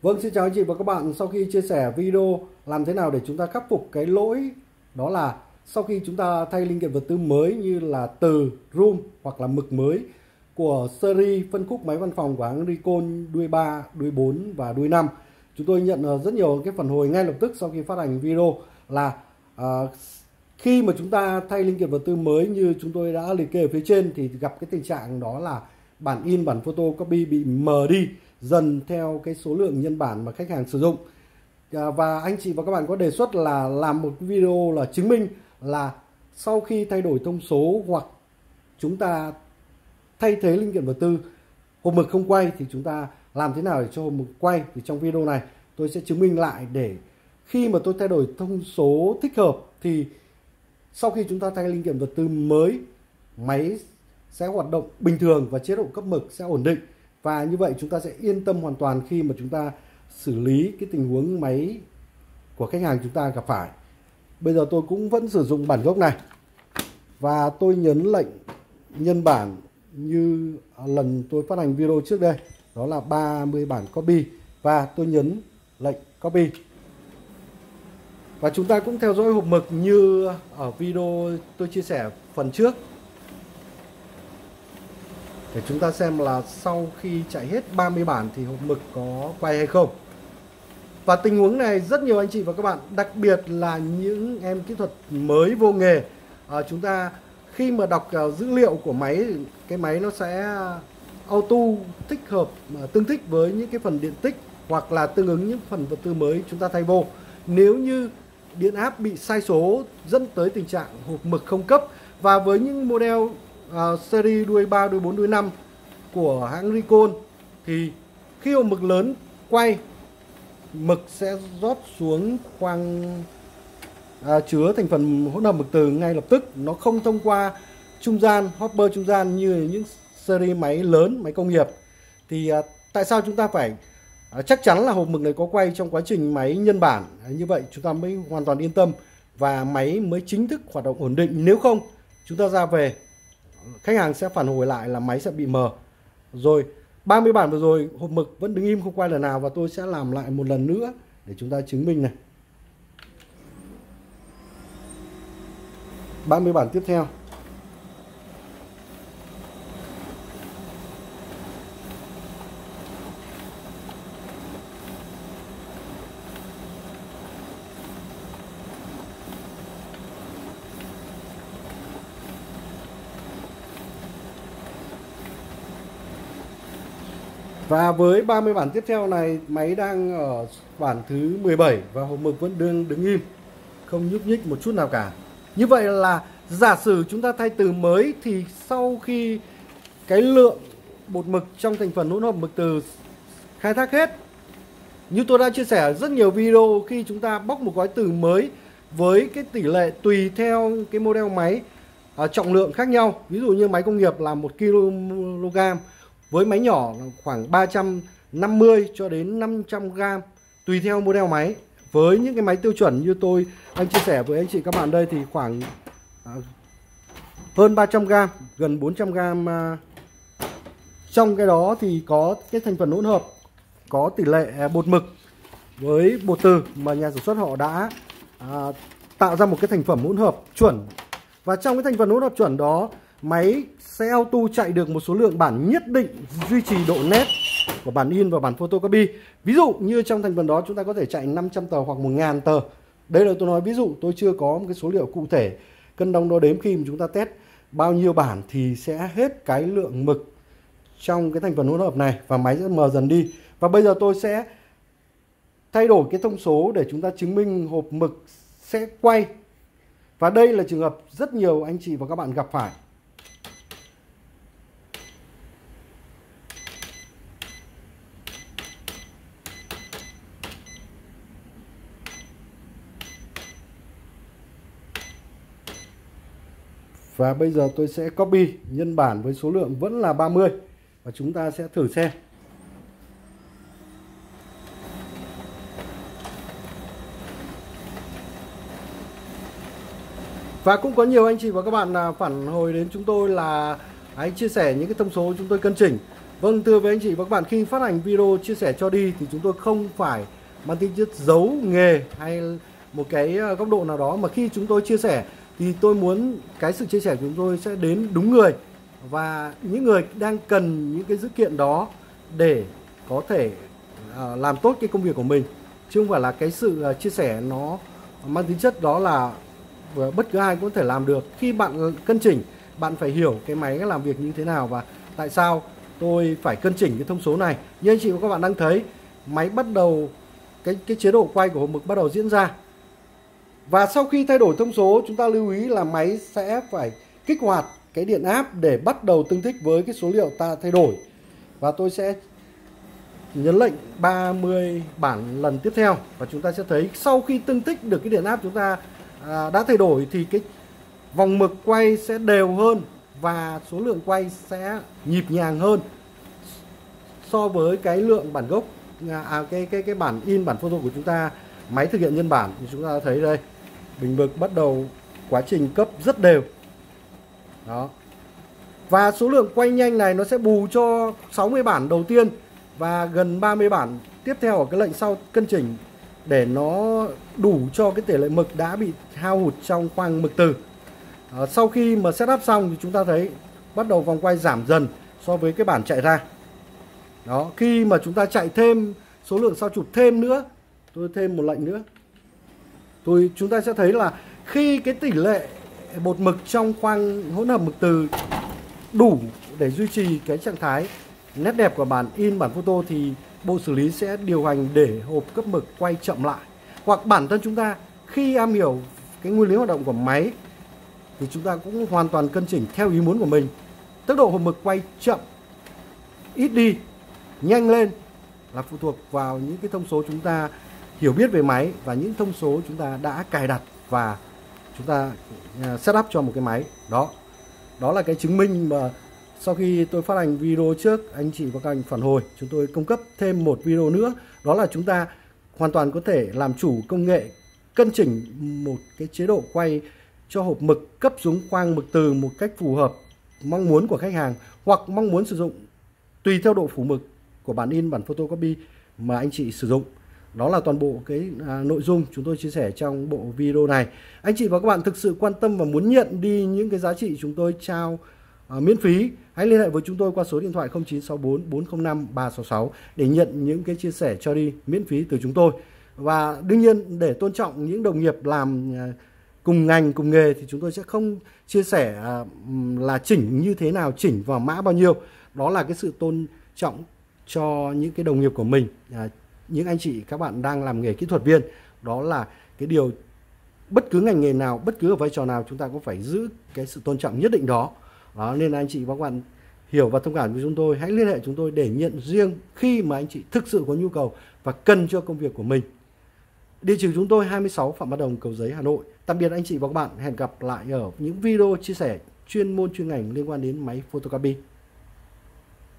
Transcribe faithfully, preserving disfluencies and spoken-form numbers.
Vâng, xin chào anh chị và các bạn. Sau khi chia sẻ video làm thế nào để chúng ta khắc phục cái lỗi đó là sau khi chúng ta thay linh kiện vật tư mới như là từ, room hoặc là mực mới của series phân khúc máy văn phòng của hãng Recon đuôi ba, đuôi bốn và đuôi năm, chúng tôi nhận rất nhiều cái phản hồi ngay lập tức sau khi phát hành video là à, khi mà chúng ta thay linh kiện vật tư mới như chúng tôi đã liệt kê ở phía trên thì gặp cái tình trạng đó là bản in, bản photocopy bị mờ đi dần theo cái số lượng nhân bản mà khách hàng sử dụng. À, và anh chị và các bạn có đề xuất là làm một video là chứng minh là sau khi thay đổi thông số hoặc chúng ta thay thế linh kiện vật tư, hộp mực không quay thì chúng ta làm thế nào để cho hộp mực quay. Thì trong video này tôi sẽ chứng minh lại để khi mà tôi thay đổi thông số thích hợp thì sau khi chúng ta thay linh kiện vật tư mới, máy sẽ hoạt động bình thường và chế độ cấp mực sẽ ổn định. Và như vậy chúng ta sẽ yên tâm hoàn toàn khi mà chúng ta xử lý cái tình huống máy của khách hàng chúng ta gặp phải. Bây giờ tôi cũng vẫn sử dụng bản gốc này và tôi nhấn lệnh nhân bản như lần tôi phát hành video trước đây, đó là ba mươi bản copy, và tôi nhấn lệnh copy. Và chúng ta cũng theo dõi hộp mực như ở video tôi chia sẻ phần trước để chúng ta xem là sau khi chạy hết ba mươi bản thì hộp mực có quay hay không. Và tình huống này rất nhiều anh chị và các bạn, đặc biệt là những em kỹ thuật mới vô nghề, à, chúng ta khi mà đọc uh, dữ liệu của máy, cái máy nó sẽ auto tích hợp uh, tương thích với những cái phần điện tích hoặc là tương ứng những phần vật tư mới chúng ta thay vô. Nếu như điện áp bị sai số dẫn tới tình trạng hộp mực không cấp, và với những model uh, series đuôi ba, đuôi bốn, đuôi năm của hãng Recon thì khi hộp mực lớn quay, mực sẽ rót xuống khoang à, chứa thành phần hỗn hợp mực từ ngay lập tức, nó không thông qua trung gian, hopper trung gian như những series máy lớn, máy công nghiệp. Thì à, tại sao chúng ta phải à, chắc chắn là hộp mực này có quay trong quá trình máy nhân bản, à, như vậy chúng ta mới hoàn toàn yên tâm và máy mới chính thức hoạt động ổn định. Nếu không chúng ta ra về, khách hàng sẽ phản hồi lại là máy sẽ bị mờ. Rồi ba mươi bản vừa rồi hộp mực vẫn đứng im không quay lần nào, và tôi sẽ làm lại một lần nữa để chúng ta chứng minh này. ba mươi bản tiếp theo. Và với ba mươi bản tiếp theo này, máy đang ở bản thứ mười bảy và hộp mực vẫn đương đứng im, không nhúc nhích một chút nào cả. Như vậy là giả sử chúng ta thay từ mới thì sau khi cái lượng bột mực trong thành phần hỗn hợp mực từ khai thác hết, như tôi đã chia sẻ ở rất nhiều video, khi chúng ta bóc một gói từ mới với cái tỷ lệ tùy theo cái model máy ở trọng lượng khác nhau, ví dụ như máy công nghiệp là một ki lô gam, với máy nhỏ khoảng ba trăm năm mươi cho đến năm trăm gam tùy theo model máy. Với những cái máy tiêu chuẩn như tôi anh chia sẻ với anh chị các bạn đây thì khoảng à, hơn ba trăm gam, gần bốn trăm gam. À, trong cái đó thì có cái thành phần hỗn hợp, có tỷ lệ bột mực với bột từ mà nhà sản xuất họ đã à, tạo ra một cái thành phẩm hỗn hợp chuẩn. Và trong cái thành phần hỗn hợp chuẩn đó, máy sẽ auto chạy được một số lượng bản nhất định duy trì độ nét của bản in và bản photocopy. Ví dụ như trong thành phần đó chúng ta có thể chạy năm trăm tờ hoặc một nghìn tờ. Đây là tôi nói ví dụ, tôi chưa có một cái số liệu cụ thể cân đong đo đếm khi mà chúng ta test bao nhiêu bản thì sẽ hết cái lượng mực trong cái thành phần hỗn hợp này và máy sẽ mờ dần đi. Và bây giờ tôi sẽ thay đổi cái thông số để chúng ta chứng minh hộp mực sẽ quay. Và đây là trường hợp rất nhiều anh chị và các bạn gặp phải. Và bây giờ tôi sẽ copy nhân bản với số lượng vẫn là ba mươi và chúng ta sẽ thử xem. Và cũng có nhiều anh chị và các bạn phản hồi đến chúng tôi là hãy chia sẻ những cái thông số chúng tôi cân chỉnh. Vâng, thưa với anh chị và các bạn, khi phát hành video chia sẻ cho đi thì chúng tôi không phải mang tính chất giấu nghề hay một cái góc độ nào đó, mà khi chúng tôi chia sẻ thì tôi muốn cái sự chia sẻ của chúng tôi sẽ đến đúng người và những người đang cần những cái dữ kiện đó để có thể uh, làm tốt cái công việc của mình, chứ không phải là cái sự uh, chia sẻ nó mang tính chất đó là bất cứ ai cũng có thể làm được. Khi bạn cân chỉnh, bạn phải hiểu cái máy làm việc như thế nào và tại sao tôi phải cân chỉnh cái thông số này. Như anh chị và các bạn đang thấy, máy bắt đầu cái cái chế độ quay của hộp mực bắt đầu diễn ra. Và sau khi thay đổi thông số, chúng ta lưu ý là máy sẽ phải kích hoạt cái điện áp để bắt đầu tương thích với cái số liệu ta thay đổi. Và tôi sẽ nhấn lệnh ba mươi bản lần tiếp theo và chúng ta sẽ thấy sau khi tương thích được cái điện áp chúng ta à, đã thay đổi thì cái vòng mực quay sẽ đều hơn và số lượng quay sẽ nhịp nhàng hơn so với cái lượng bản gốc, à, cái cái cái bản in bản photo của chúng ta. Máy thực hiện nhân bản thì chúng ta thấy đây, bình mực bắt đầu quá trình cấp rất đều đó, và số lượng quay nhanh này nó sẽ bù cho sáu mươi bản đầu tiên và gần ba mươi bản tiếp theo ở cái lệnh sau cân chỉnh để nó đủ cho cái tỷ lệ mực đã bị hao hụt trong khoang mực từ. À, sau khi mà setup xong thì chúng ta thấy bắt đầu vòng quay giảm dần so với cái bản chạy ra. Đó, khi mà chúng ta chạy thêm số lượng sao chụp thêm nữa, tôi thêm một lệnh nữa, tôi chúng ta sẽ thấy là khi cái tỷ lệ bột mực trong khoang hỗn hợp mực từ đủ để duy trì cái trạng thái nét đẹp của bản in bản photo thì bộ xử lý sẽ điều hành để hộp cấp mực quay chậm lại. Hoặc bản thân chúng ta khi am hiểu cái nguyên lý hoạt động của máy thì chúng ta cũng hoàn toàn cân chỉnh theo ý muốn của mình. Tốc độ hộp mực quay chậm, ít đi, nhanh lên là phụ thuộc vào những cái thông số chúng ta hiểu biết về máy và những thông số chúng ta đã cài đặt và chúng ta setup cho một cái máy. Đó, đó là cái chứng minh mà sau khi tôi phát hành video trước, anh chị và các anh phản hồi, chúng tôi cung cấp thêm một video nữa. Đó là chúng ta hoàn toàn có thể làm chủ công nghệ cân chỉnh một cái chế độ quay cho hộp mực cấp xuống khoang mực từ một cách phù hợp mong muốn của khách hàng, hoặc mong muốn sử dụng tùy theo độ phủ mực của bản in bản photocopy mà anh chị sử dụng. Đó là toàn bộ cái à, nội dung chúng tôi chia sẻ trong bộ video này. Anh chị và các bạn thực sự quan tâm và muốn nhận đi những cái giá trị chúng tôi trao à, miễn phí, hãy liên hệ với chúng tôi qua số điện thoại không chín sáu bốn bốn không năm ba sáu sáu để nhận những cái chia sẻ cho đi miễn phí từ chúng tôi. Và đương nhiên để tôn trọng những đồng nghiệp làm à, cùng ngành cùng nghề thì chúng tôi sẽ không chia sẻ à, là chỉnh như thế nào, chỉnh vào mã bao nhiêu. Đó là cái sự tôn trọng cho những cái đồng nghiệp của mình, à, những anh chị các bạn đang làm nghề kỹ thuật viên. Đó là cái điều bất cứ ngành nghề nào, bất cứ ở vai trò nào chúng ta cũng phải giữ cái sự tôn trọng nhất định đó. Đó, nên anh chị và các bạn hiểu và thông cảm với chúng tôi, hãy liên hệ chúng tôi để nhận riêng khi mà anh chị thực sự có nhu cầu và cần cho công việc của mình. Địa chỉ chúng tôi hai mươi sáu Phạm Văn Đồng, Cầu Giấy, Hà Nội. Tạm biệt anh chị và các bạn, hẹn gặp lại ở những video chia sẻ chuyên môn chuyên ngành liên quan đến máy photocopy.